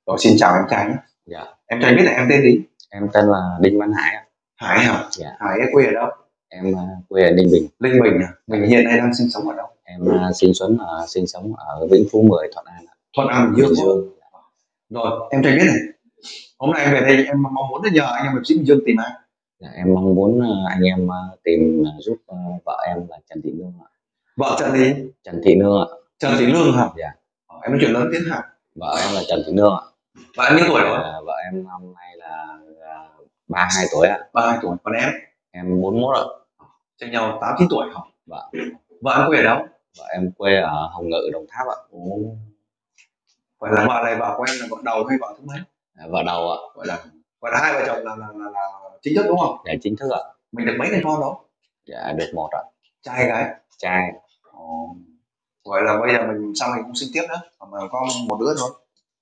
Rồi, xin chào em trai nhé. Dạ, Em trai biết là em tên gì? em tên là Đinh Văn Hải ạ. Hải hả? Dạ, Hải em quê ở đâu? em quê ở Ninh Bình. Ninh Bình à? Mình hiện nay đang sinh sống ở đâu? Em sinh sống ở Vĩnh Phú 10, Thuận An ạ. Thuận An, Bình Bình Dương. Dương. Rồi, em trai biết này. Hôm nay em về đây em mong muốn nhờ anh em hiệp sĩ Bình Dương tìm ai? Dạ, em mong muốn anh em tìm giúp vợ em là Trần Thị Nương ạ. Vợ Trần gì? Trần Thị Nương ạ. Trần Thị Lương hả? Dạ, Em nói chuyện lớn tiếng hả? vợ em là Trần Thị Nương ạ. Vợ em nhiêu tuổi rồi? Vợ em năm nay là 32 tuổi ạ. 32 tuổi. Còn Em 41 ạ. chênh nhau 8 9 tuổi hả? Vợ Vợ em quê ở đâu? vợ em quê ở Hồng Ngự, Đồng Tháp ạ. Vậy là vợ này vợ của em là vợ đầu hay vợ thứ mấy? Vợ đầu ạ. Gọi là hai vợ chồng là chính thức đúng không? Dạ, chính thức ạ. Mình được mấy người con đó? Dạ, được một ạ. Trai hay gái? Trai. Gọi là bây giờ mình sau mình cũng sinh tiếp nữa, mà có một đứa thôi.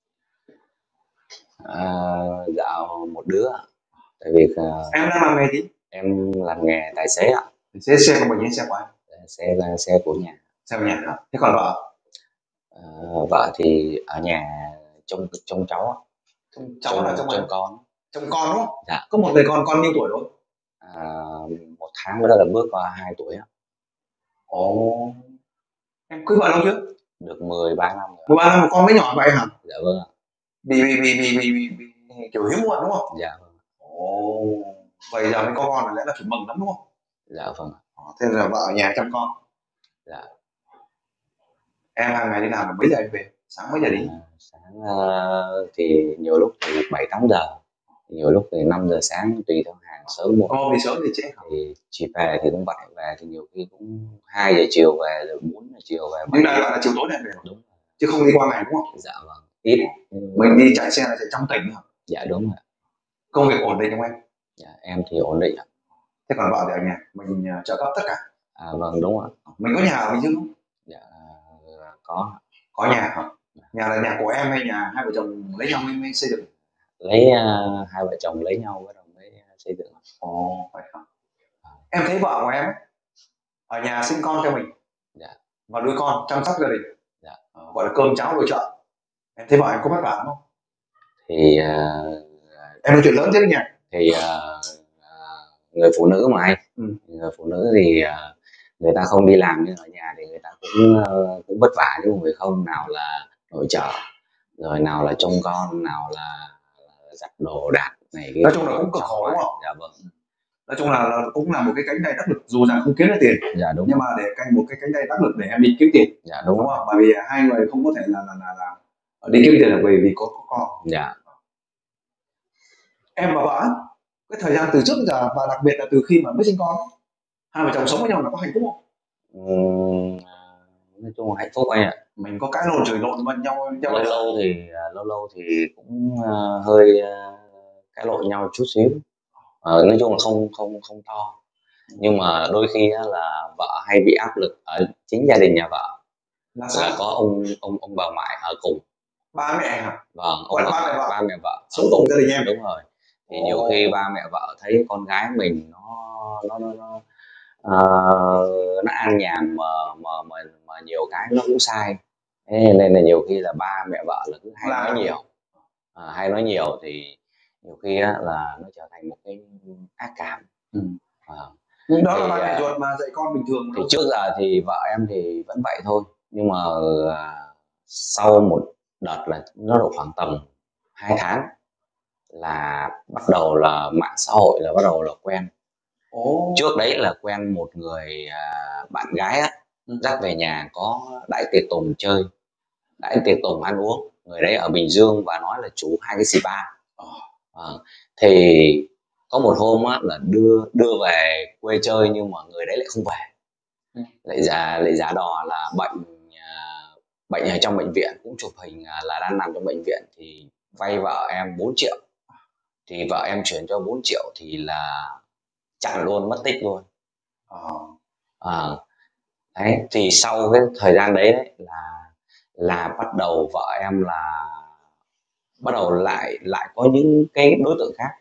Dạ, một đứa ạ. Tại vì Em đang làm nghề gì? em làm nghề tài xế ạ. Xe của mình hay xe của anh? Xe của nhà. Xe của nhà hả? Thế còn vợ? Vợ thì ở nhà trông cháu ạ. Cháu là trông con. Trông con đúng không? Dạ. Có một người con nhiêu tuổi rồi? 1 tháng nữa là bước qua 2 tuổi ạ. Em cưới vợ lâu chưa? Được 13 năm rồi. 13 năm một con mới nhỏ vậy hả? Dạ vâng ạ. Vì kiểu hiếm muộn đúng không? Dạ vâng. Vậy giờ mới có con là lẽ là phải mừng lắm đúng không? Dạ vâng. Thế là vợ ở nhà chăm con. Dạ. Em hàng ngày đi làm là mấy giờ em về? Sáng mấy giờ đi? Sáng thì nhiều lúc thì 7-8 giờ, nhiều lúc thì 5 giờ sáng, tùy theo hàng sớm muộn. Hôm đi sớm thì trễ. Thì chỉ về thì cũng vậy, về thì nhiều khi cũng 2 giờ chiều về, rồi 4 giờ chiều về. Nhưng đại loại là chiều tối này về đúng, chứ không đi qua ngày đúng không? Dạ vâng, ít. Mình đi chạy xe là chạy trong tỉnh hả? Dạ đúng rồi. Công việc ổn định không em? Dạ, em thì ổn định ạ. Thế còn vợ thì ở nhà mình trợ cấp tất cả? Vâng, đúng ạ. Mình có nhà ở Bình Dương không? Dạ, có nhà hả? Nhà là nhà của em hay nhà hai vợ chồng lấy nhau mới xây dựng? Lấy hai vợ chồng lấy nhau bắt đầu mới xây dựng. Vậy hả? Em thấy vợ của em ấy, ở nhà sinh con cho mình. Dạ. Và nuôi con, chăm sóc gia đình. Dạ. Gọi là cơm cháo nội trợ. Em thấy vợ em có vất vả không? Thì em nói chuyện lớn chứ nhỉ? Thì người phụ nữ mà anh, người phụ nữ thì người ta không đi làm nhưng ở nhà thì người ta cũng vất vả, chứ không phải không. Nào là nội trợ, rồi nào là trông con, nào là giặt đồ đạc này kia. Nói chung là cũng cực khổ đúng không? Dạ vâng. Nói chung là cũng là một cái cánh tay đắc lực, dù rằng không kiếm được tiền. Dạ đúng. Nhưng mà để canh một cái cánh tay đắc lực để em đi kiếm tiền. Dạ đúng không? Bởi vì hai người không có thể là đi kiếm tiền là vì có con. Dạ. Em và vợ cái thời gian từ trước đến giờ, và đặc biệt là từ khi mà mới sinh con, hai vợ chồng sống với nhau là có hạnh phúc không? Nói chung là hạnh phúc anh ạ. Mình có cãi lộn chửi lộn với nhau lâu lâu thì cũng hơi cãi lộn nhau chút xíu. Nói chung là không to, nhưng mà đôi khi là vợ hay bị áp lực ở chính gia đình nhà vợ, là có ông bà ngoại ở cùng. Ba mẹ hả? Vâng, ba mẹ vợ sống cùng gia đình em. Đúng rồi. Thì nhiều khi ba mẹ vợ thấy con gái mình nó an nhàn mà nhiều cái nó cũng sai. Thế nên là nhiều khi là ba mẹ vợ là cứ hay nói nhiều thì nhiều khi là nó trở thành một cái ác cảm. Nhưng đó là ba mẹ ruột mà dạy con bình thường. Thì trước giờ thì vợ em thì vẫn vậy thôi, nhưng mà sau một đợt là nó độ khoảng tầm 2 tháng là bắt đầu là mạng xã hội là bắt đầu là quen. Trước đấy là quen một người bạn gái dắt về nhà có đãi tiệc tùng chơi, đãi tiệc tùng ăn uống. Người đấy ở Bình Dương và nói là chủ 2 cái spa. Thì có một hôm là đưa về quê chơi, nhưng mà người đấy lại không về, lại giả đò là bệnh ở trong bệnh viện, cũng chụp hình là đang nằm trong bệnh viện, thì vay vợ em 4 triệu. Thì vợ em chuyển cho 4 triệu thì là chặn luôn, mất tích luôn. Đấy, thì sau cái thời gian đấy là bắt đầu vợ em là bắt đầu lại có những cái đối tượng khác.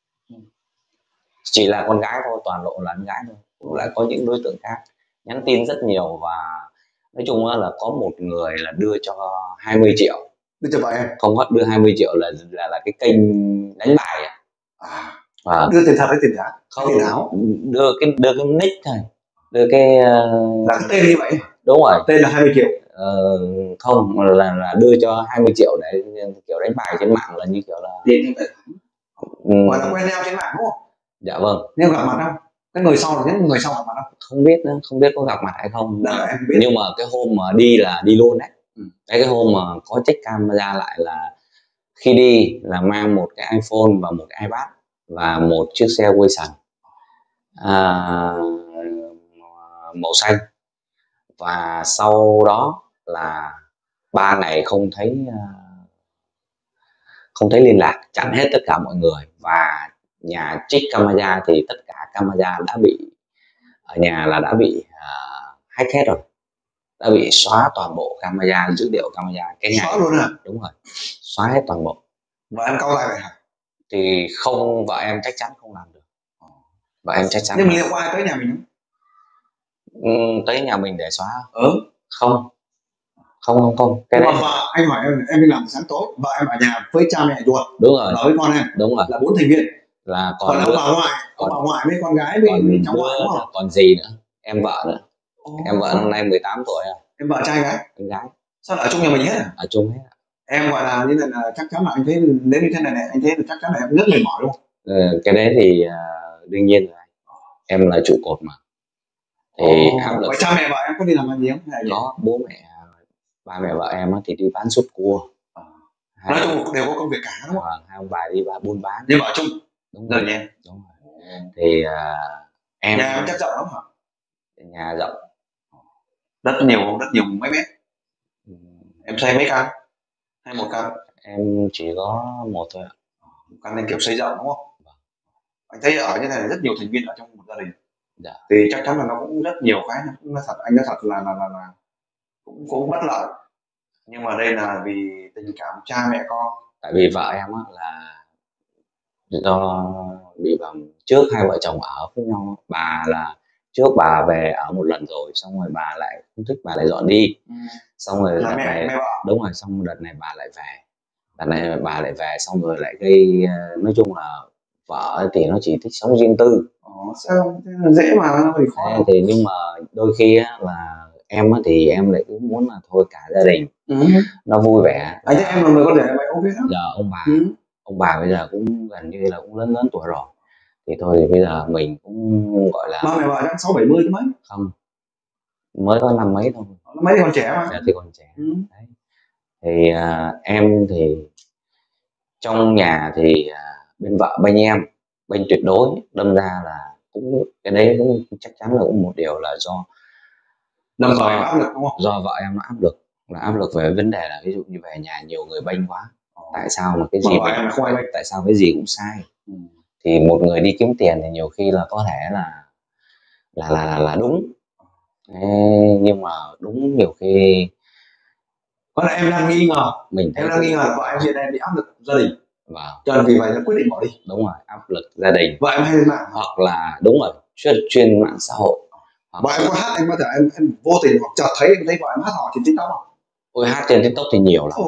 Chỉ là con gái thôi, toàn bộ là con gái thôi, cũng lại có những đối tượng khác nhắn tin rất nhiều. Và nói chung là có một người là đưa cho 20 triệu. đưa cho vợ em. Không có, đưa 20 triệu là cái kênh đánh bài ạ. Đưa tiền thật hay tiền giả? Không, tiền ảo. đưa cái nick thôi, đưa cái là cái tên như vậy. Đúng rồi, tên là 20 triệu. Không, là đưa cho 20 triệu để kiểu đánh bài trên mạng, là như kiểu là tiền trong tài khoản. Gọi là quen nhau trên mạng đúng không? Dạ vâng. Nhưng gặp mặt không? Cái người sau là những người sau gặp mặt không? Không biết nữa, không biết có gặp mặt hay không. Em biết. Nhưng mà cái hôm mà đi là đi luôn đấy. Cái hôm mà có check camera lại là khi đi là mang một cái iPhone và một cái iPad và một chiếc xe Wilson màu xanh. Và sau đó là 3 ngày không thấy liên lạc, chặn hết tất cả mọi người. Và nhà trích camera thì tất cả camera đã bị ở nhà là đã bị hack hết rồi, đã bị xóa toàn bộ camera, dữ liệu camera cái ngày. Xóa luôn à? Đúng rồi, xóa hết toàn bộ. Và em cau lại vậy hả? Thì không, vợ em chắc chắn không làm được. Vợ em chắc chắn. Nhưng mà liệu có ai tới nhà mình không? Tới nhà mình để xóa? Không. Cái đấy. Vợ anh hỏi em đi làm sáng tối, vợ em ở nhà với cha mẹ ruột. Đúng rồi. Với con em. Đúng rồi. Là 4 thành viên. Là còn ông bà ngoại, ông bà ngoại với con gái với cháu ngoại đúng không? Còn gì nữa, em vợ nữa. Em vợ năm nay 18 tuổi à. Em vợ trai gái? Em gái. Sao ở chung nhà mình hết à? Ở chung hết. Em gọi là như là chắc chắn là anh thấy nếu như thế này anh thấy là chắc chắn là em rất mệt mỏi đúng không? Cái đấy thì đương nhiên rồi, em là trụ cột mà. Thì áp lực. Vậy cha mẹ vợ em có đi làm ăn gì không? Có, bố mẹ, ba mẹ vợ em thì đi bán súp cua. Nói chung đều có công việc cả đúng không? Hai ông bà đi buôn bán. Nhưng mà ở chung. Đúng rồi nha. Đúng rồi. Thì em. Nhà em chắc rộng lắm hả? Nhà rộng. Rất nhiều mấy mét. Em xây mấy căn? Hay một căn? Em chỉ có một thôi ạ. Một căn nên kiểu xây rộng đúng không? Anh thấy ở như thế này rất nhiều thành viên ở trong một gia đình. Dạ. Thì chắc chắn là nó cũng rất nhiều cái, nó thật, anh nói thật là cũng bất lợi. Nhưng mà đây là vì tình cảm cha mẹ con. Tại vì vợ em là do bị trước hai vợ chồng ở với nhau, bà là trước bà về ở một lần rồi, xong rồi bà lại không thích, bà lại dọn đi. Xong rồi đợt này đúng rồi, xong đợt này bà lại về, xong rồi lại gây, nói chung là vợ thì nó chỉ thích sống riêng tư. Sao dễ mà thì khó. Thì nhưng mà đôi khi là em thì em lại cũng muốn là thôi cả gia đình nó vui vẻ. Anh thấy em là người con rể vậy ok lắm. Giờ ông bà bây giờ cũng gần như là cũng lớn tuổi rồi, thì thôi thì bây giờ mình cũng gọi là ba mẹ vợ chắc 60-70 chứ mấy. Không, mới có năm mấy thôi. Mấy còn trẻ mà. Dạ thì còn trẻ. Đấy. Thì em thì trong nhà thì bên vợ bên em bên tuyệt đối, đâm ra là cũng cái đấy cũng chắc chắn là cũng một điều là do áp lực đúng không? Do vợ em nó áp lực về vấn đề là ví dụ như về nhà nhiều người bênh quá, tại sao mà cái gì tại sao cái gì cũng sai. Thì một người đi kiếm tiền thì nhiều khi là có thể là đúng. Nhưng mà đúng nhiều khi có lẽ em đang nghi ngờ, em đang nghi ngờ vợ em hiện nay bị áp lực gia đình. Cho nên vì vậy nó quyết định bỏ đi. Đúng rồi, áp lực gia đình. Vợ em hay lên mạng hoặc là đúng rồi, chuyên mạng xã hội. Vợ em có hát, anh bao giờ em vô tình hoặc chợt thấy vợ em hát hò trên TikTok không? Ôi hát trên TikTok thì nhiều lắm.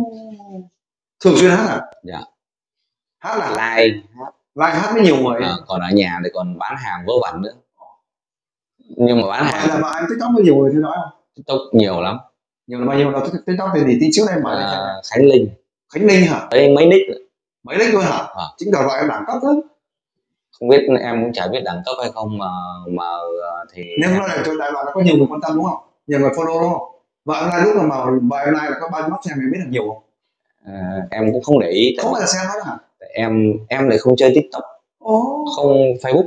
Thường xuyên hát à? Dạ. Hát là live hát với nhiều người. Còn ở nhà thì còn bán hàng vớ vẩn nữa. Nhưng mà bán hàng là vợ em TikTok với nhiều người theo dõi không? TikTok nhiều lắm. Nhiều là bao nhiêu đâu? TikTok thì tí trước đây mở lên Khánh Linh hả? Đấy, mấy nick luôn hả? Chính là vợ em đẳng cấp lắm. Không biết, em cũng chả biết đẳng cấp hay không mà thì nhưng nó là cho đại loại là có nhiều người quan tâm đúng không? Nhiều người follow đúng không? Vợ em like lúc mà vợ em like là có bao nhiêu mắt xem, em biết được nhiều không? Em cũng không để ý. Không phải là xem hết hả? Em lại không chơi TikTok, không Facebook.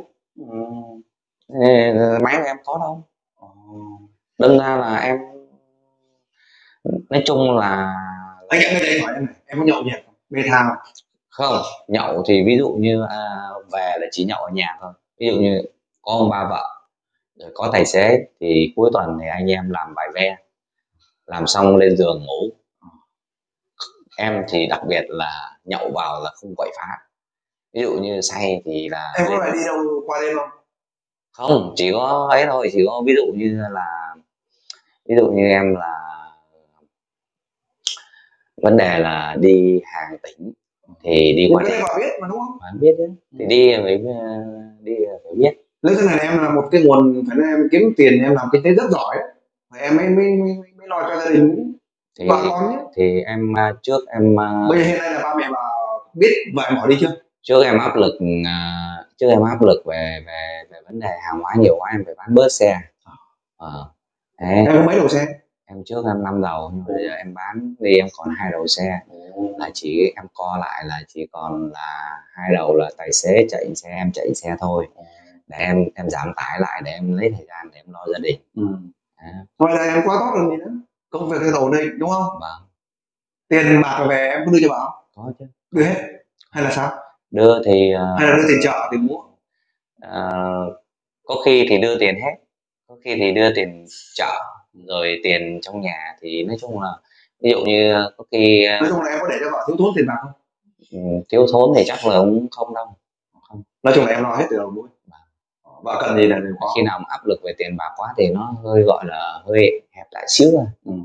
Máy của em có đâu. Đâm ra là em nói chung là anh em đây hỏi em này, em có nhậu nhiều không? Bê thao không? Nhậu thì ví dụ như về là chỉ nhậu ở nhà thôi. Ví dụ như có ông ba vợ rồi có tài xế thì cuối tuần thì anh em làm bài ve, làm xong lên giường ngủ. Em thì đặc biệt là nhậu vào là không quậy phá. Ví dụ như say thì là em có phải đi đâu qua đêm không? Không, chỉ có ấy thôi, chỉ có ví dụ như em là Vấn đề là đi hàng tỉnh thì đi Nhưng qua cái tỉnh. đấy vợ biết mà đúng không? Bạn biết chứ, thì đi phải đi phải biết. Lấy cái này em là một cái nguồn, phải nói em kiếm tiền, em làm kinh tế rất giỏi đấy. Mà em mới lo cho gia đình Thì vợ con nhé. em trước em Bây giờ hiện nay là ba mẹ bà biết vợ em bỏ đi chưa? trước em áp lực trước em áp lực về về về vấn đề hàng hóa nhiều quá, em phải bán bớt xe. Thế Em có mấy đầu xe? em trước em 5 đầu nhưng bây giờ em bán đi, em còn 2 đầu xe, là chỉ em co lại là chỉ còn là 2 đầu là tài xế chạy xe, em chạy xe thôi, để em giảm tải lại để em lấy thời gian để em lo gia đình. Vậy là em quá tốt rồi gì nữa. Công việc thay đổi đây đúng không? Vâng. Tiền bạc về em có đưa cho bà không? Có chứ. Đưa hết hay là sao? Đưa thì Hay là đưa tiền chợ, tiền mua? có khi thì đưa tiền hết, có khi thì đưa tiền chợ, rồi tiền trong nhà thì nói chung là ví dụ như có khi Nói chung là em có để cho vợ thiếu thốn tiền bạc không? thiếu thốn thì chắc là cũng không đâu. Không. Nói chung là em lo hết từ đầu cuối. Vợ cần gì là đều có. Khi nào mà áp lực về tiền bạc quá thì nó hơi gọi là hơi hẹp lại xíu thôi.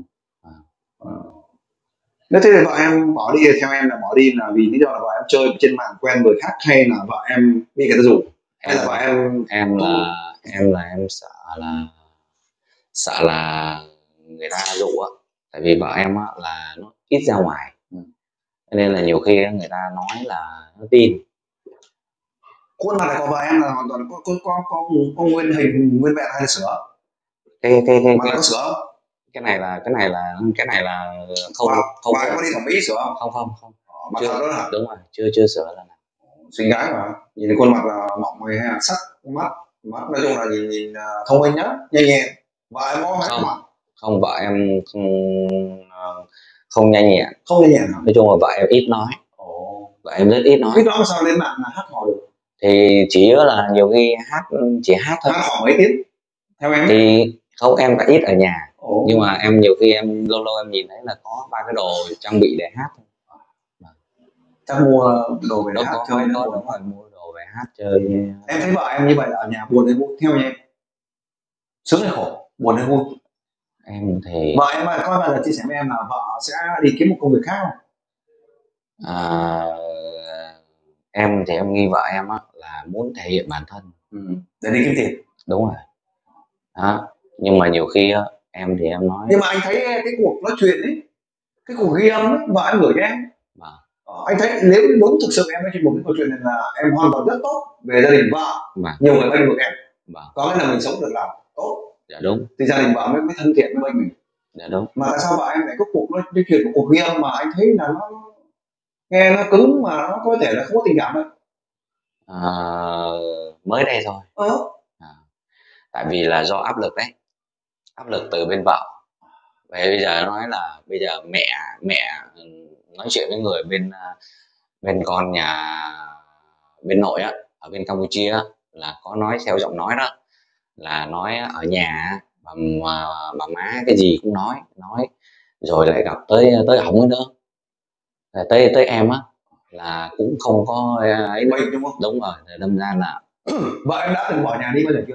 Nếu thế thì vợ em bỏ đi, theo em là bỏ đi là vì lý do là vợ em chơi trên mạng quen người khác, hay là vợ em bị người ta rủ, hay là vợ em em sợ là người ta dụ á, tại vì vợ em á là nó ít ra ngoài, cho nên là nhiều khi người ta nói là nó tin. khuôn mặt này của vợ em là hoàn toàn có nguyên hình nguyên vẹn hay là sửa? Mà có sửa không? Cái này là không không bà em có đi thẩm mỹ sửa không? không Bà chưa. thật đó hả? Đúng rồi, chưa sửa lần nào. Xinh gái mà, nhìn khuôn mặt là mỏng hay là sắc, mắt mắt nói chung là nhìn thông minh nhá, nhanh nhẹn. Vợ em có mấy mặt? Không, vợ em không nhanh nhẹn. Không nhanh nhẹn hả? Nói chung là vợ em ít nói. Vợ em rất ít nói. Ít nói mà sao lên mạng là hát hò được? Thì chỉ nhớ là nhiều khi chỉ hát thôi. Hát hò mấy tiếng theo em? Thì không, em đã ít ở nhà. Nhưng mà em nhiều khi em lâu lâu em nhìn thấy là có 3 cái đồ trang bị để hát. Chắc mua đồ về hát chơi nữa. Đúng rồi, mua đồ về hát chơi. Em thấy vợ em như vậy là ở nhà buồn hay vui theo em? Sướng hay khổ, buồn hay vui? Em thì vợ em có bao giờ chia sẻ với em là vợ sẽ đi kiếm một công việc khác không? Em thì em nghi vợ em á là muốn thể hiện bản thân để đi kiếm tiền. Đúng rồi đó. Nhưng mà nhiều khi á, em thì em nói, nhưng mà anh thấy cái cuộc nói chuyện ấy, cái cuộc ghi âm ấy, vợ em gửi cho em, anh thấy nếu đúng thực sự em nói chuyện một cái câu chuyện này là em hoàn toàn rất tốt về gia đình vợ, nhiều người bênh vực em, có nghĩa là mình sống được làm tốt. Dạ đúng. Thì gia đình vợ mới thân thiện với mình. Dạ đúng. Mà tại sao vợ em lại có cuộc nói chuyện, một cuộc ghi âm mà anh thấy là nó nghe nó cứng, mà nó có thể là không có tình cảm đâu? Mới đây thôi. Tại vì là do áp lực đấy, áp lực từ bên vợ. Vậy bây giờ nói là bây giờ mẹ nói chuyện với người bên con nhà bên nội á, ở bên Campuchia á, là có nói theo giọng nói đó, là nói ở nhà bà má cái gì cũng nói, rồi lại gặp tới ổng nữa, tới em á là cũng không có ấy vậy đúng không? Đúng rồi, đâm ra là vợ em đã từng bỏ nhà đi bao giờ chưa?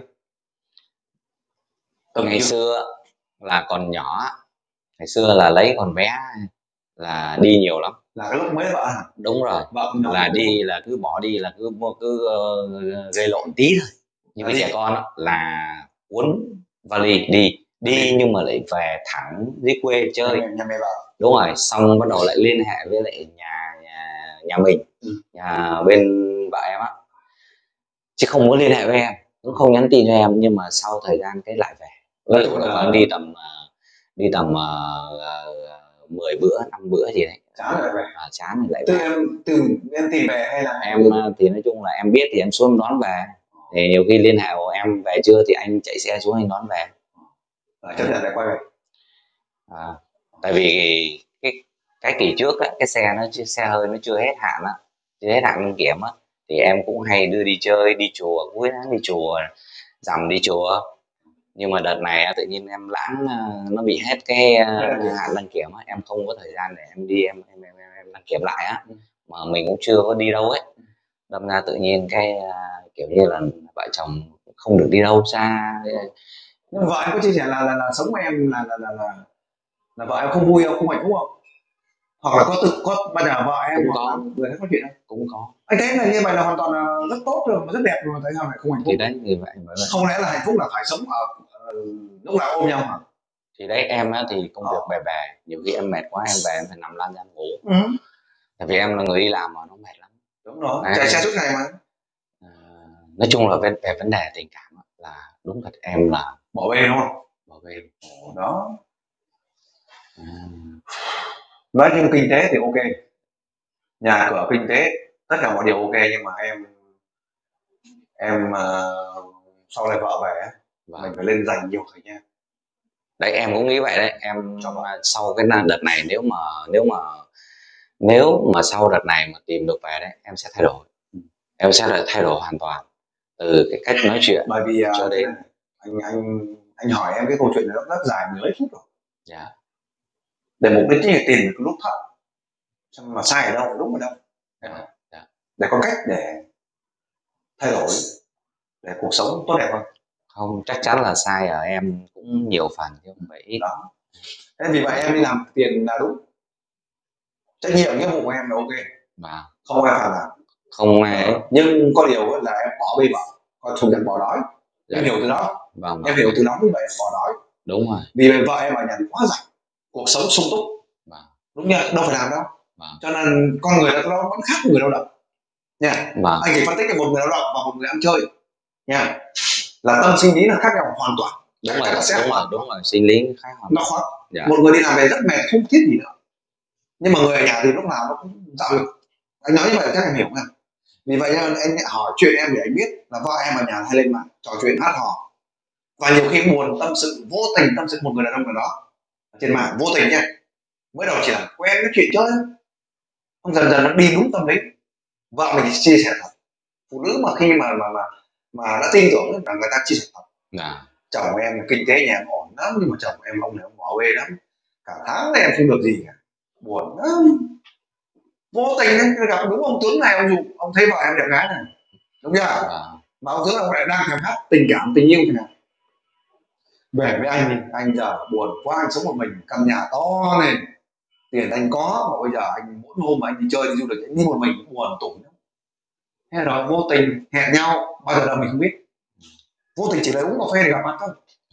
ngày xưa là còn nhỏ, ngày xưa là lấy còn bé là đi nhiều lắm. Là cái lúc mới vợ hả? Đúng rồi, là đi là cứ bỏ đi là cứ gây lộn tí thôi. Nhưng cái trẻ con đó, là cuốn vali đi nhưng mà lại về thẳng dưới quê chơi. Nhà mẹ vợ. Đúng rồi, xong bắt đầu lại liên hệ với lại nhà mình, nhà bên vợ em á, chứ không muốn liên hệ với em, cũng không nhắn tin cho em, nhưng mà sau thời gian cái lại về. Ví dụ là khoảng đi tầm 10 bữa 5 bữa gì đấy, chán lại về. Chán rồi lại về. Từ em tìm về hay là em thì nói chung là em biết thì em xuống đón về, thì nhiều khi liên hệ của em về trưa thì anh chạy xe xuống anh đón về. Chấp nhận lại quay về. Tại vì cái kỳ trước á, cái xe hơi nó chưa hết hạn á, chưa hết hạn đăng kiểm á, thì em cũng hay đưa đi chơi, đi chùa, cuối tháng đi chùa, rằm đi chùa. Nhưng mà đợt này tự nhiên em lãng, nó bị hết cái hạn đăng kiểm á, em không có thời gian để em đi em đăng kiểm lại á, mà mình cũng chưa có đi đâu ấy, đâm ra tự nhiên cái kiểu như là vợ chồng không được đi đâu xa. Nhưng vợ em có chia sẻ là sống với em là vợ em không vui không, không hạnh phúc không? hoặc là có bao giờ vợ em cũng hoặc là có, người khác có chuyện không? cũng có. Anh thấy là như vậy là hoàn toàn là rất tốt rồi, rất đẹp rồi, mà tại sao lại không hạnh phúc? Thì đấy, vì vậy Không lẽ là hạnh phúc là phải sống lúc nào ôm nhau hả? thì đấy, em á thì công việc bề bề, nhiều khi em mệt quá em về em phải nằm lăn ra em ngủ, Ừ, tại vì em là người đi làm mà nó mệt lắm. đúng rồi, Đấy. chạy xe suốt ngày mà. À, nói chung là về vấn đề tình cảm á, là đúng thật em là Bỏ bê đúng không? bỏ bê. Đó. À, Nói chung kinh tế thì ok, nhà cửa kinh tế tất cả mọi điều ok, nhưng mà em sau này vợ về á, mình vâng. phải lên dành nhiều thời gian. Đấy em cũng nghĩ vậy đấy em. Cho vợ. Sau cái đợt này nếu mà sau đợt này mà tìm được về đấy em sẽ thay đổi, em sẽ lại thay đổi hoàn toàn từ cái cách nói chuyện Bởi vì cho thế đến này, anh hỏi em cái câu chuyện này nó rất dài, mười mấy phút rồi, dạ để mục đích là tìm được cái nút thắt, xem mà sai ở đâu đúng ở đâu, dạ dạ. để có cách để thay đổi, để cuộc sống tốt đẹp hơn. Không, chắc chắn là sai ở em cũng nhiều phần chứ không phải ít. Đó, thế vì vậy em đi làm tiền là đúng, trách nhiệm nghĩa vụ của em là ok, Và không ai phản nàn. không ai ấy. Nhưng có điều là em bỏ bê vợ, còn thuộc dạng bỏ đói. Dạ. Em hiểu từ đó, Vâng, em hiểu từ đó như vậy, bỏ đói. đúng rồi. Vì vợ em ở nhà thì quá rảnh, cuộc sống sung túc, Vâng. đúng nhá, đâu phải làm đâu. Vâng. Cho nên con người nó vẫn khác người lao động nha. Vâng. Anh chỉ phân tích là một người lao động và một người ăn chơi nha, là tâm sinh lý là khác nhau hoàn toàn. Đúng rồi, sinh lý khác hoàn Nó toàn. khó. Dạ. Một người đi làm về rất mệt không thiết gì nữa, nhưng mà người ở nhà thì lúc nào nó cũng dạo lực. Anh nói như vậy chắc em hiểu không? Vì vậy nên anh hỏi chuyện em để anh biết là vợ em ở nhà hay lên mạng trò chuyện hát hò, và nhiều khi buồn tâm sự, vô tình tâm sự một người đàn ông nào đó trên mạng, vô tình nha, mới đầu chỉ là quen cái chuyện chơi, không dần dần nó đi đúng tâm lý. Vợ mình chia sẻ thật, phụ nữ mà khi mà đã tin tưởng là người ta chia sẻ thật. Dạ. Chồng em kinh tế nhà em ổn lắm, nhưng mà chồng em ông này ông bỏ bê lắm, cả tháng này em không được gì cả, buồn lắm. Vô tình em gặp đúng ông tướng này, ông thấy vợ em đẹp gái này, đúng chưa? Mà ông tướng ông lại đang thèm khát tình cảm tình yêu thế nào, về với anh đi, anh giờ buồn quá, anh sống một mình, căn nhà to này, tiền anh có, mà bây giờ anh mỗi hôm mà anh đi chơi đi du lịch anh đi một mình buồn tủi lắm. Thế rồi vô tình hẹn nhau, bao giờ là mình không biết, vô tình chỉ là uống cà phê để gặp mặt thôi.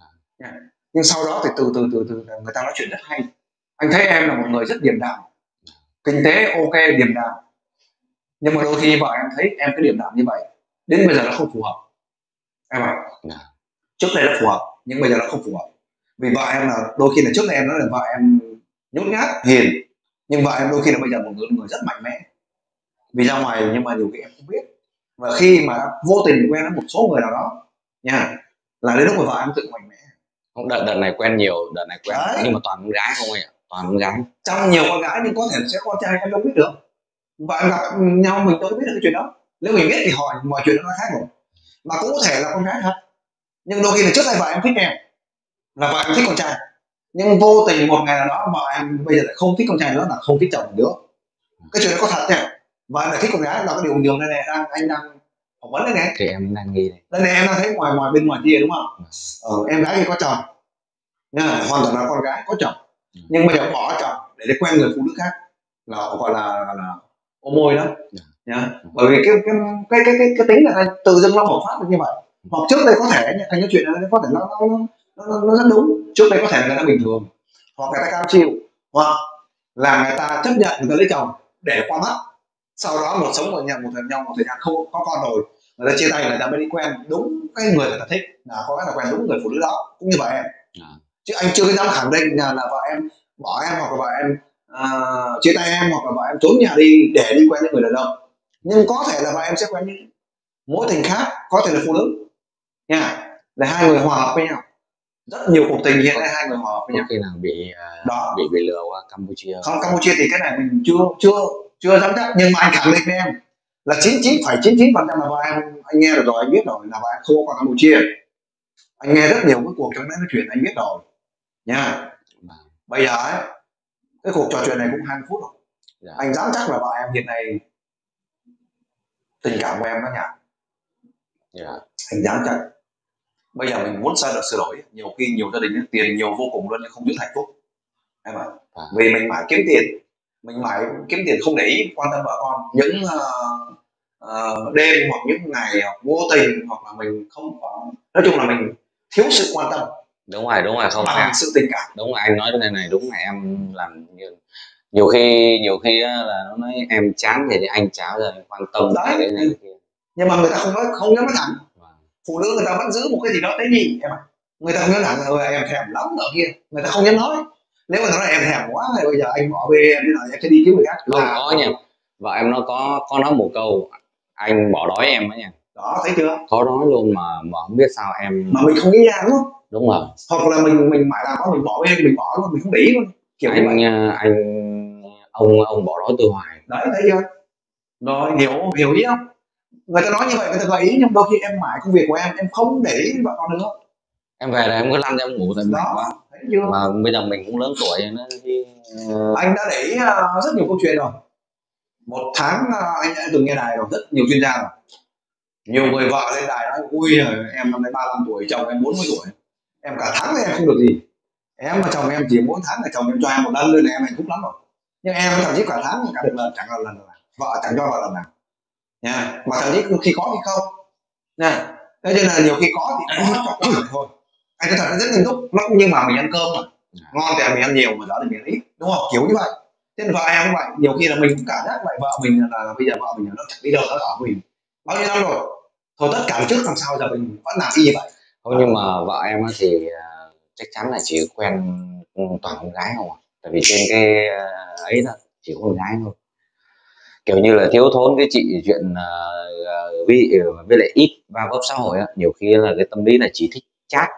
Nhưng sau đó thì từ người ta nói chuyện rất hay. Anh thấy em là một người rất điềm đạm, kinh tế ok, điềm đạm, nhưng mà đôi khi vợ em thấy em cái điềm đạm như vậy đến bây giờ nó không phù hợp em ạ. Trước đây nó phù hợp nhưng bây giờ nó không phù hợp, vì vợ em là đôi khi là trước đây em nói là vợ em nhút nhát hiền, nhưng vợ em đôi khi là bây giờ một người rất mạnh mẽ vì ra ngoài, nhưng mà nhiều khi em không biết. Và khi mà vô tình quen với một số người nào đó nha, là đến lúc mà vợ em tự mạnh mẽ. Không, đợt này quen nhiều, đợt này quen đấy, nhưng mà toàn con gái không anh ạ, toàn con gái. trong nhiều con gái nhưng có thể sẽ con trai em đâu biết được, vợ em gặp nhau mình đâu biết được cái chuyện đó, nếu mình biết thì hỏi mọi chuyện nó khác rồi. Mà cũng có thể là con gái thật, nhưng đôi khi là trước đây vợ em thích em, là vợ em thích con trai, nhưng vô tình một ngày nào đó vợ em bây giờ lại không thích con trai nữa, là không thích chồng nữa. Cái chuyện đó có thật nha, vợ em lại thích con gái, là cái điều này này anh đang phỏng vấn đây này, thì em đang nghi này. đây này em đang thấy ngoài bên ngoài kia đúng không? Em gái thì có chồng nha, hoàn toàn là con gái có chồng, nhưng bây giờ bỏ chồng để quen người phụ nữ khác, là gọi là ô môi đó nha. Bởi vì cái tính là tự dưng nó bộc phát được như vậy, hoặc trước đây có thể thành cái chuyện này có thể nó rất đúng, trước đây có thể người ta bình thường, hoặc người ta cam chịu, hoặc là người ta chấp nhận người ta lấy chồng để qua mắt, sau đó sống với nhau một thời gian không có con rồi, người ta chia tay, người ta mới đi quen đúng cái người người ta thích, là có lẽ là quen đúng người phụ nữ đó, cũng như vậy em. Chứ anh chưa dám khẳng định là vợ em bỏ em, hoặc là vợ em chia tay em, hoặc là vợ em trốn nhà đi để đi quen những người đàn ông, nhưng có thể là vợ em sẽ quen những mối tình khác, có thể là phụ nữ nha, để hai người hòa hợp với nhau. Rất nhiều cuộc tình hiện nay hai người hòa hợp với nhau. Khi nào đó bị lừa qua Campuchia. Không, Campuchia thì cái này mình chưa dám chắc, nhưng mà anh khẳng định với em là 99,99% là vợ em, anh nghe được rồi, anh biết rồi, là vợ em không có qua Campuchia. Anh nghe rất nhiều cái cuộc trong đấy nói chuyện, anh biết rồi nha. Bây giờ ấy, cái cuộc trò chuyện này cũng 20 phút rồi. Anh dám chắc là vợ em hiện nay tình cảm của em nó nhạt. Anh dám chắc. Bây giờ mình muốn sửa đổi, nhiều khi nhiều gia đình tiền nhiều vô cùng luôn nhưng không biết hạnh phúc em ạ. Vì mình mãi kiếm tiền, mình mãi kiếm tiền không để ý quan tâm vợ con, những đêm hoặc những ngày hoặc vô tình hoặc là mình không có, nói chung là mình thiếu sự quan tâm. Đúng rồi, không bằng em, sự tình cảm. đúng rồi, anh nói cái này đúng là em làm nhiều khi á, là nó nói em chán thì anh cháo rồi quan tâm đấy cái này kia. Nhưng mà người ta không dám nói thẳng. Phụ nữ người ta vẫn giữ một cái gì đó tế nhị em ạ. Người ta không dám thẳng là em thèm lắm ở kia, người ta không dám nói. Nếu mà nói là em thèm quá thì bây giờ anh bỏ bê em, thế nào em sẽ đi kiếm người khác. Không có nha, vợ em nó có nói một câu anh bỏ đói em đó nha. Đó, thấy chưa? Có nói luôn mà không biết sao em, mà mình không nghĩ ra đúng không? đúng rồi. Hoặc là mình mãi làm đó, mình bỏ bê thì mình bỏ luôn, mình không để ý luôn, kiểu như vậy. Ông bỏ đói tôi hoài. Đấy, thấy chưa? Rồi, hiểu ý không? Người ta nói như vậy, người ta gợi ý, nhưng đôi khi em mãi công việc của em không để ý vợ con nữa. Em về là em cứ lăn ra em ngủ tại mệt quá. Thấy chưa? Mà bây giờ mình cũng lớn tuổi nó đi. Anh đã để ý rất nhiều câu chuyện rồi. Một tháng anh đã từng nghe đài rồi, rất nhiều chuyên gia rồi. Nhiều người vợ lên đài nói ui em năm nay 35 tuổi, chồng em 40 tuổi, em cả tháng em không được gì. Em mà chồng em chỉ mỗi tháng là chồng em cho em một lần lên là em hạnh phúc lắm rồi. Nhưng em thậm chí cả tháng cả được lần, chẳng là lần nào, vợ chẳng cho vợ lần nào nha. Mà thậm chí khi có thì không nha. Thế nên là nhiều khi có thì có cho thôi. Anh nói thật nó rất nghiêm túc, nó cũng như mà mình ăn cơm mà ngon thì mình ăn nhiều, mà dở thì mình ăn ít, đúng không? Kiểu như vậy. Thế nên vợ em cũng vậy, nhiều khi là mình cũng cảm giác vậy, vợ mình là bây giờ vợ mình nó chẳng đi đâu, nó ở mình bao nhiêu năm rồi, thôi tất cả trước làm sao giờ mình vẫn làm y như vậy. Không, nhưng mà vợ em thì chắc chắn là chỉ quen toàn con gái không à, tại vì trên cái ấy đó chỉ có con gái thôi, kiểu như là thiếu thốn cái chuyện với lại ít va vấp xã hội á. Nhiều khi là cái tâm lý là chỉ thích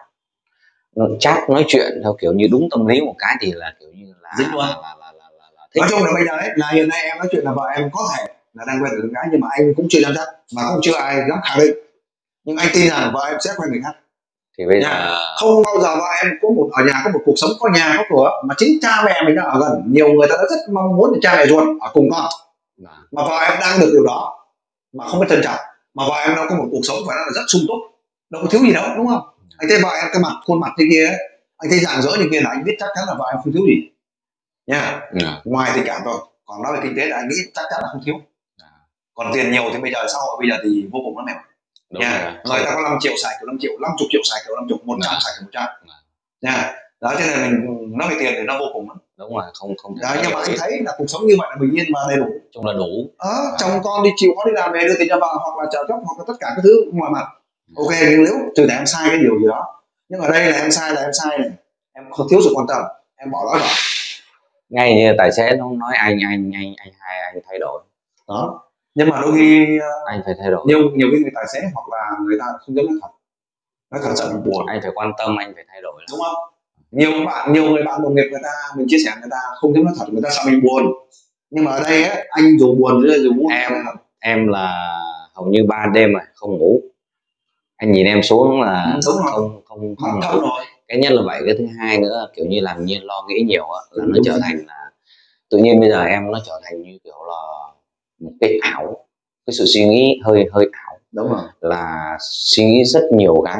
chat nói chuyện theo kiểu như đúng tâm lý một cái thì là kiểu như là dính luôn. Thích. Nói chung là bây giờ đấy là hiện nay em nói chuyện là vợ em có thể là đang quen được con gái, nhưng mà anh cũng chưa dám chắc, mà cũng chưa ai dám khẳng định, nhưng anh tin rằng vợ em sẽ quen người khác. Thì bây giờ không bao giờ vợ em có ở nhà có một cuộc sống có nhà có cửa, mà chính cha mẹ mình đang ở gần. Nhiều người ta đã rất mong muốn cha mẹ ruột ở cùng con, mà vợ em đang được điều đó mà không biết trân trọng, mà vợ em đang có một cuộc sống phải nói là rất sung túc, đâu có thiếu gì đâu, đúng không? Anh thấy vợ em cái khuôn mặt như kia ấy, anh thấy rạng rỡ như kia là anh biết chắc chắn là vợ em không thiếu gì nha. Ngoài tình cảm thôi, còn nói về kinh tế là anh nghĩ chắc chắn là không thiếu. Còn tiền nhiều thì bây giờ xã hội bây giờ thì vô cùng lắm em nha. Người ta có 5 triệu xài kiểu 5 triệu, 50 triệu xài kiểu 50, 100 xài kiểu 100 nha. Đó, cho nên mình nói về tiền thì nó vô cùng lắm. Đúng rồi, không đó, nhưng mà anh thấy là cuộc sống như vậy là bình yên và đầy đủ, chung là đủ. Chồng con đi chịu khó đi làm về đưa tiền cho vợ, hoặc là trợ cấp, hoặc là tất cả các thứ mọi mặt ok. Nhưng nếu trừ em sai cái điều gì đó, nhưng ở đây là em sai này, em không thiếu sự quan tâm, em bỏ lỡ vợ. Ngay như tài xế nó nói anh thay đổi đó. Nhưng mà đôi khi anh phải thay đổi. nhiều cái người tài xế hoặc là người ta không dám nói thật sợ mình buồn. Anh phải quan tâm, anh phải thay đổi, đúng không? Nhiều người bạn đồng nghiệp người ta mình chia sẻ, người ta không dám nói thật, người ta sợ mình buồn. Nhưng mà ở đây ấy, anh dù buồn dù vui, em là hầu như 3 đêm rồi không ngủ, anh nhìn em xuống là không ngủ. Cái nhất là vậy, cái thứ hai nữa kiểu như làm nhiên lo nghĩ nhiều á, là nó trở thành là tự nhiên bây giờ em nó trở thành như kiểu là một cái ảo, cái sự suy nghĩ hơi ảo. Đúng rồi. Là suy nghĩ rất nhiều cái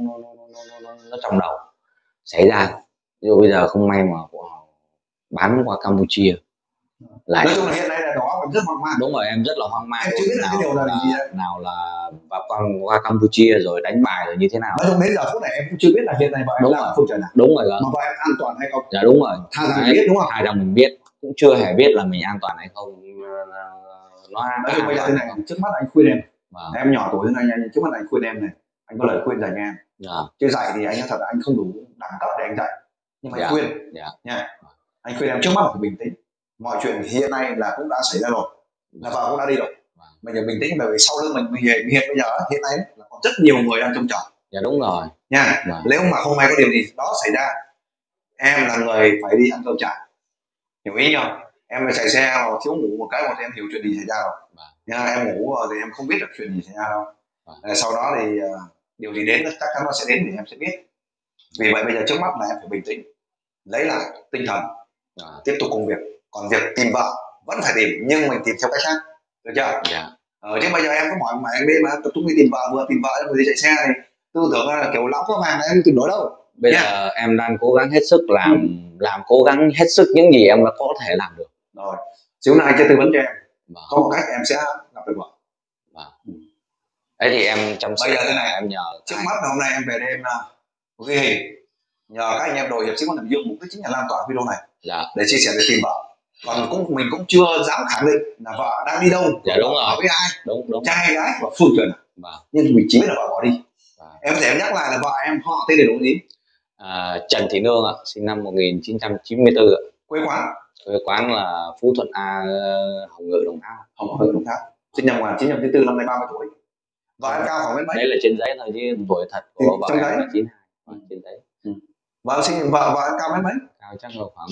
nó trong đầu xảy ra. Ví dụ bây giờ không may mà bán qua Campuchia lại, nói chung là hiện nay là đó em rất hoang mang. Đúng rồi, em rất là hoang mang. Em chưa biết là cái điều là gì đấy. Nào là qua Campuchia rồi đánh bài rồi như thế nào. Nói chung đến giờ phút này em cũng chưa biết là hiện nay vợ em làm không trời nào. Đúng rồi. Mà vợ em an toàn hay không? Dạ đúng rồi. Thà rằng mình biết, đúng không? Thà rằng mình biết, cũng chưa hề biết là mình an toàn hay không. Nói chung bây giờ thế này, trước mắt anh khuyên em, em nhỏ tuổi hơn anh, trước mắt anh khuyên em này, anh có lời khuyên dành em. Chứ dạy thì anh nói thật là anh không đủ đẳng cấp để anh dạy, nhưng mà anh khuyên nha. Anh khuyên em trước mắt là phải bình tĩnh. Mọi chuyện hiện nay là cũng đã xảy ra rồi, là vợ cũng đã đi rồi, mình phải bình tĩnh, bởi vì sau lưng mình hiện bây giờ hiện nay là còn rất nhiều người đang trông chờ. Dạ đúng rồi nha. Nếu mà không may có điều gì đó xảy ra, em là người phải đi ăn cơm trả, hiểu ý không? Em phải chạy xe mà thiếu ngủ một cái, thì em hiểu chuyện gì xảy ra rồi nha. Em ngủ rồi thì em không biết được chuyện gì xảy ra đâu. Sau đó thì điều gì đến chắc chắn nó sẽ đến thì em sẽ biết. Vì vậy bây giờ trước mắt là em phải bình tĩnh, lấy lại tinh thần, tiếp tục công việc. Còn việc tìm vợ vẫn phải tìm, nhưng mình tìm theo cách khác, được chưa? Chứ bây giờ em có mỏi mà em đi mà tập trung đi tìm vợ, vừa tìm vợ vừa đi chạy xe thì tư tưởng là kiểu lão có vàng là em tìm nổi đâu. Bây giờ em đang cố gắng hết sức làm cố gắng hết sức những gì em đã có thể làm được. Rồi xíu nữa anh sẽ tư vấn cho em, Vâng. có một cách em sẽ gặp được vợ. Vâng. Đấy thì em trong Bây giờ thế này, em nhờ trước mắt là hôm nay em về đây em ghi hình, nhờ các anh em đội hiệp sĩ quan Hải Dương, mục đích chính là lan tỏa video này để chia sẻ, để tìm vợ. Còn mình cũng chưa dám khẳng định là vợ đang đi đâu, đúng rồi, với ai, đúng trai gái và phương tiện. Nhưng vị trí là vợ bỏ đi. Em có thể nhắc lại là vợ em họ tên đầy đủ gì? Trần Thị Nương ạ, sinh năm 1994 ạ. Quê quán là Phú Thuận A, Hồng Ngự, Đồng Tháp. Đồng Tháp. Sinh năm 1994, năm nay 30 tuổi. Vợ em cao khoảng mấy? Đấy là trên giấy thôi chứ tuổi thật của vợ em là 92. Trên giấy. Vợ em cao mấy? Cao chắc là khoảng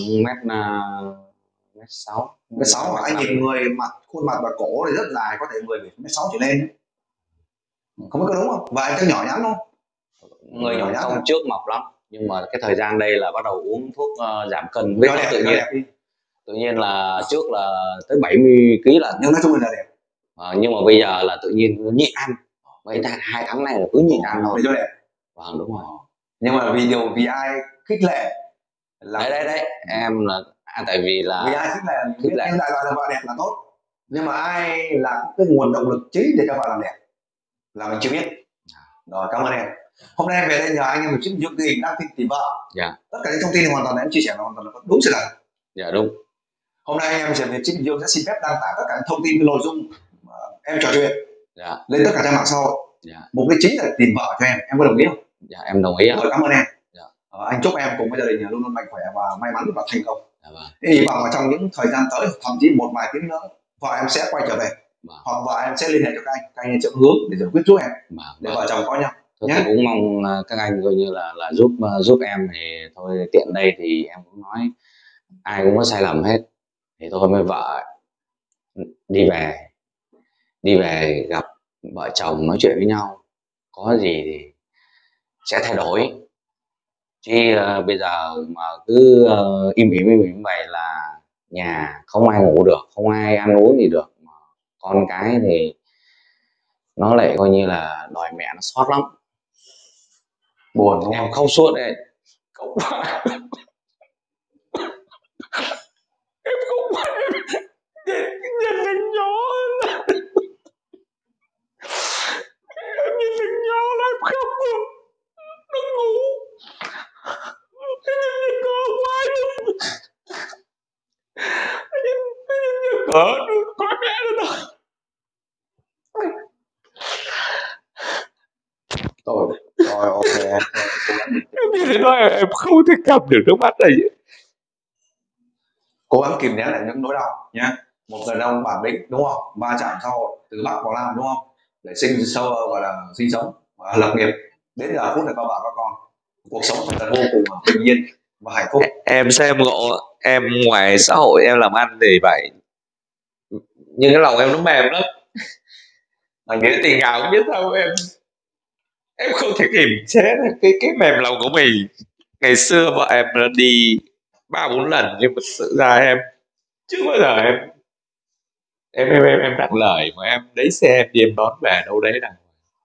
mét 6. Mét 6 mà anh nhìn người khuôn mặt và cổ thì rất dài, có thể người phải mét 6 trở lên. Không biết có đúng không? Và anh chắc nhỏ nhắn không? Người nhỏ nhắn không, trước mọc lắm, nhưng mà cái thời gian đây là bắt đầu uống thuốc giảm cân với tự nhiên. Tự nhiên là trước là tới 70 kg là, nhưng nói chung là đẹp. Nhưng mà bây giờ là tự nhiên nó nhịn ăn. Vậy 2 tháng này là cứ nhịn ăn thôi. Để cho đẹp. Vâng, đúng rồi. Nhưng mà vì ai khích lệ là đấy em là tại vì là vì ai khích lệ em đại loại là vợ đẹp là tốt, nhưng mà ai là cái nguồn động lực chính để cho vợ làm đẹp là mình chưa biết. Rồi, cảm ơn em. Hôm nay em về đây nhờ anh em một chút dụng gì đang tìm vợ. Tất cả những thông tin hoàn toàn là em chia sẻ hoàn toàn là đúng sự thật. Đúng. Hôm nay em Trần Việt Trinh Dương sẽ xin phép đăng tải tất cả những thông tin, nội dung em trò chuyện lên tất cả trang mạng xã hội. Mục đích chính là tìm vợ cho em có đồng ý không? Em đồng ý. Rồi, cảm ơn em. Anh chúc em cùng với gia đình luôn luôn mạnh khỏe và may mắn và thành công. Hy vọng là trong những thời gian tới, thậm chí một vài tiếng nữa, vợ em sẽ quay trở về, hoặc vợ em sẽ liên hệ cho các anh sẽ hướng để giải quyết giúp em, để vợ chồng có nhau. Tôi cũng mong các anh coi như là giúp em. Thì thôi, tiện đây thì em cũng nói ai cũng có sai lầm hết, thì tôi với vợ đi về gặp vợ chồng nói chuyện với nhau, có gì thì sẽ thay đổi. Chứ bây giờ mà cứ im ỉm vậy là nhà không ai ngủ được, không ai ăn uống gì được, mà con cái thì nó lại coi như là đòi mẹ nó xót lắm. Buồn không? Em không suốt đấy. Không phải. Em không phải. Nhìn thằng nhỏ là em nhìn thằng nhỏ là em khóc luôn. Nó ngủ. Em nhìn con quá luôn. Em nhìn cỡ nó coi mẹ nó đâu. Rồi, ok. Em như thế nói em không thể cầm được nước mắt này. Cố gắng kìm nén lại những nỗi đau nhé. Một người đàn ông bản lĩnh, đúng không? Va chạm xã hội từ Bắc vào Nam, đúng không? Để sinh sống và lập nghiệp. Đến giờ phút này có vợ có con, cuộc sống thật là vô cùng bình yên và hạnh phúc. Em xem ngộ, em ngoài xã hội em làm ăn thì vậy, nhưng cái lòng em nó mềm lắm. Anh nghĩ tình cảm không biết sao em không thể kiềm chế cái mềm lòng của mình. Ngày xưa vợ em nó đi 3-4 lần, nhưng mà sự ra em chưa bao giờ em đặt lời mà em lấy xe em đi em đón về đâu đấy, đằng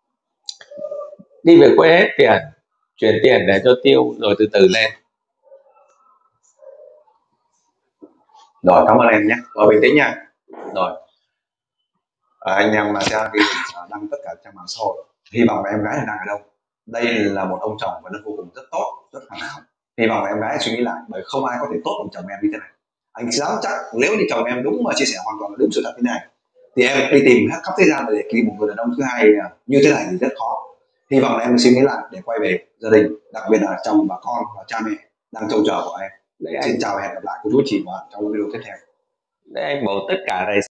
đi về quê hết tiền, chuyển tiền để cho tiêu rồi từ từ lên. Rồi, cảm ơn em nhé. Rồi, bình tĩnh nha. Rồi, anh em sẽ đăng tất cả trang mạng xã hội. Hy vọng em gái đang ở đâu. Đây là một ông chồng và nó vô cùng rất tốt, rất hoàn hảo. Hy vọng em gái suy nghĩ lại, bởi không ai có thể tốt bằng chồng em như thế này. Anh dám chắc nếu như chồng em đúng mà chia sẻ hoàn toàn là đúng sự thật thế này, thì em đi tìm hết khắp thế gian để kiếm một người đàn ông thứ hai như thế này thì rất khó. Hy vọng là em suy nghĩ lại để quay về gia đình, đặc biệt là chồng bà con và cha mẹ đang trông chờ của em. Xin chào và hẹn gặp lại cô chú chị và trong video tiếp theo. Đấy, anh bảo tất cả này